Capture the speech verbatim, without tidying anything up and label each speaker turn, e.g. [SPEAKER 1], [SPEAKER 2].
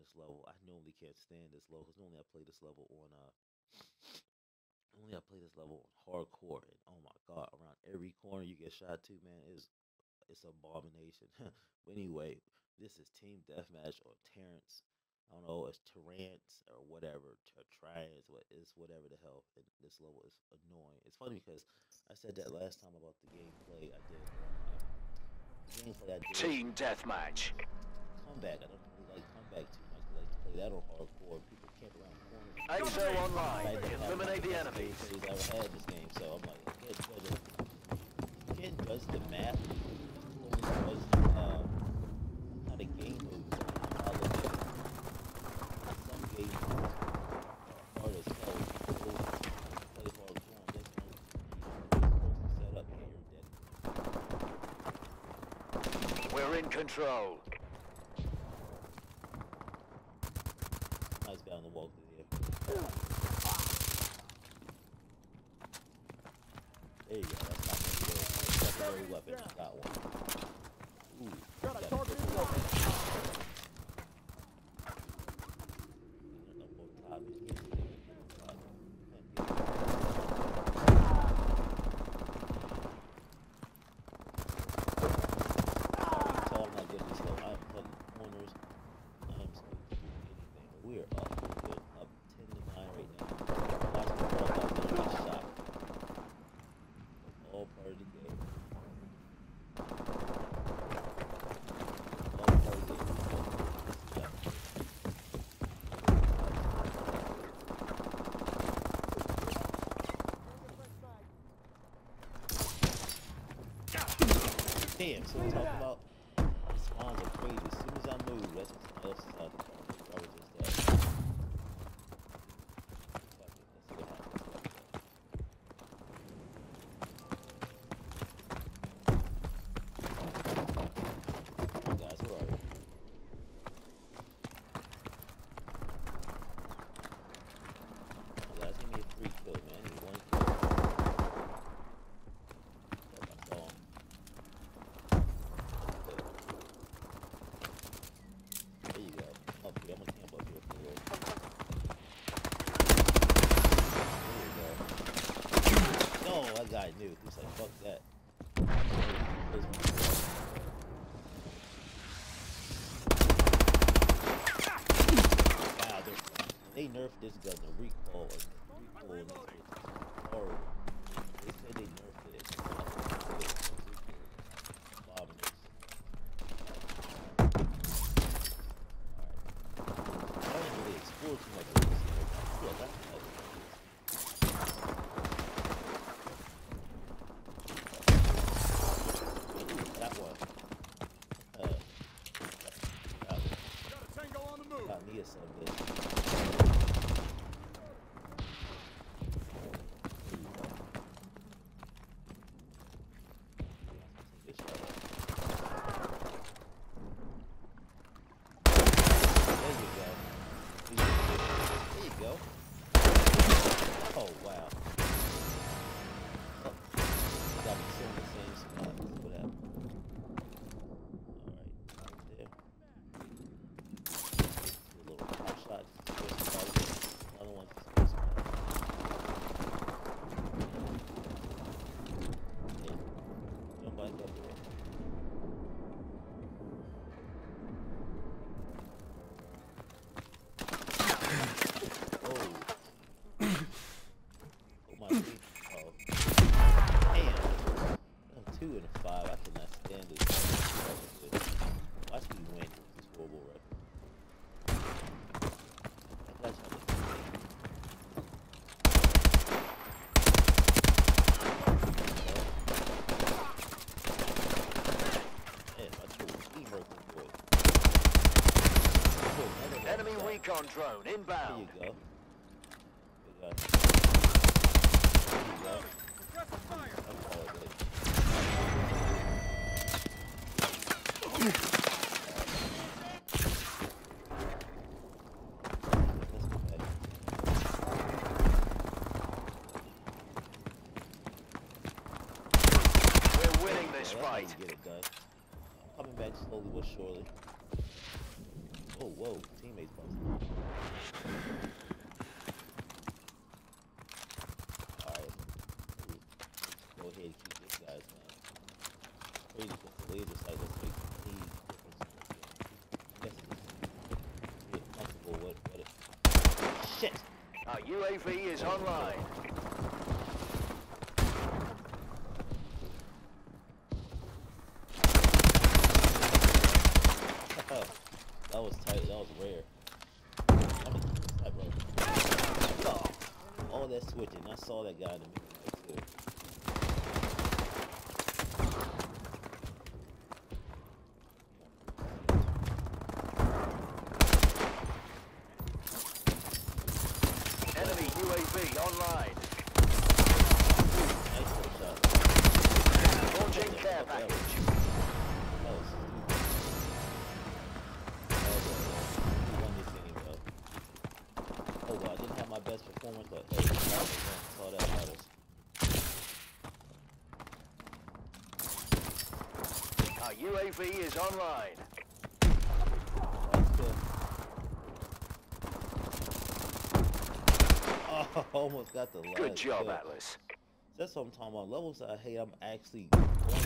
[SPEAKER 1] this level. I normally can't stand this level because normally I play this level on uh normally I play this level on hardcore, and oh my god, around every corner you get shot to, man, is it's an abomination. But anyway, this is Team Deathmatch or Terrence. I don't know, it's Terrence or whatever, Ter- Triance, what it's whatever the hell. And this level is annoying. It's funny because I said that last time about the gameplay I did on uh, the gameplay I did
[SPEAKER 2] Team Deathmatch.
[SPEAKER 1] Comeback. I don't really like Comeback too much. I like to play that on hardcore. People camp around corners.
[SPEAKER 2] Excel Online.
[SPEAKER 1] I don't have
[SPEAKER 2] Eliminate the
[SPEAKER 1] best
[SPEAKER 2] enemies.
[SPEAKER 1] gameplays I ever had in this game, so I'm like, I can't judge it. You can't judge the map. Only judge uh, what kind of game moves are how they get. Some game moves are hard as hell. People play hardcore on this one. You know, it's set up here, you're dead.
[SPEAKER 2] We're in control.
[SPEAKER 1] Nice guy on the wall through here. There you go. That's not my good secondary weapon. Got one. Ooh. Got a target. We're up. We're good. Up ten to nine right now. Watch the ball out there get shot. All part of the game. All part of the game. Yeah. Damn, so we talk about the spawns are crazy. As soon as I move, that's what somebody else is out there. I was just that. Fuck it, let's see what happens. Come on, guys, where are you? Come on, guys, give me a free kill, man. I need one kill. Yep, I saw him. There you go. Up here. I'm gonna camp up here for a little. There you go. No, that guy knew. He was like, fuck that. Wow, they nerfed this gun, the recoil. The recoil in this is horrible. They said they nerfed it. Abomination. I didn't really explore too much of this. Yeah, that's another thing. That one. Uh, got,
[SPEAKER 3] Got a tango on the move.
[SPEAKER 1] got me a son of a bitch. Take this shot. There you go. There you go. Oh, wow. Oh, got me still in the same spot. What happened? Alright, right there. A little pop shot. Another one. Hey, jump back up there. Oh. Oh my feet. Oh. Damn. I'm two and a five. I cannot stand this. Watch me win with this horrible record. That's how this is. Man, my teamwork was good. Oh, another one.
[SPEAKER 2] Enemy recon drone
[SPEAKER 1] There
[SPEAKER 2] inbound.
[SPEAKER 1] you go. Good guy. There you go.
[SPEAKER 3] Suppressive fire.
[SPEAKER 1] That's all it is. Let's go back.
[SPEAKER 2] We're winning this
[SPEAKER 1] Yeah, that's how you
[SPEAKER 2] fight.
[SPEAKER 1] get it done. I'm coming back slowly but surely. Oh, whoa. Whoa, teammates busting. Alright. Go ahead and keep this guy's man. Crazy because the laser sight doesn't make any difference in this game. I guess it's get comfortable with what it. Shit!
[SPEAKER 2] Our U A V is online.
[SPEAKER 1] That was tight. That was rare. I mean, that bro. Oh, all that switching. I saw that guy in the middle too.
[SPEAKER 2] Enemy U A V online.
[SPEAKER 1] Nice little shot.
[SPEAKER 2] Launching care package.
[SPEAKER 1] That was stupid. We won this game, though. Oh well, I didn't have my best performance, but hey, that was fun. That's all that matters.
[SPEAKER 2] Our U A V is online.
[SPEAKER 1] That's good. Oh, almost got the last
[SPEAKER 2] Good job,
[SPEAKER 1] kill.
[SPEAKER 2] Atlas.
[SPEAKER 1] That's what I'm talking about. Levels I hate, I'm actually playing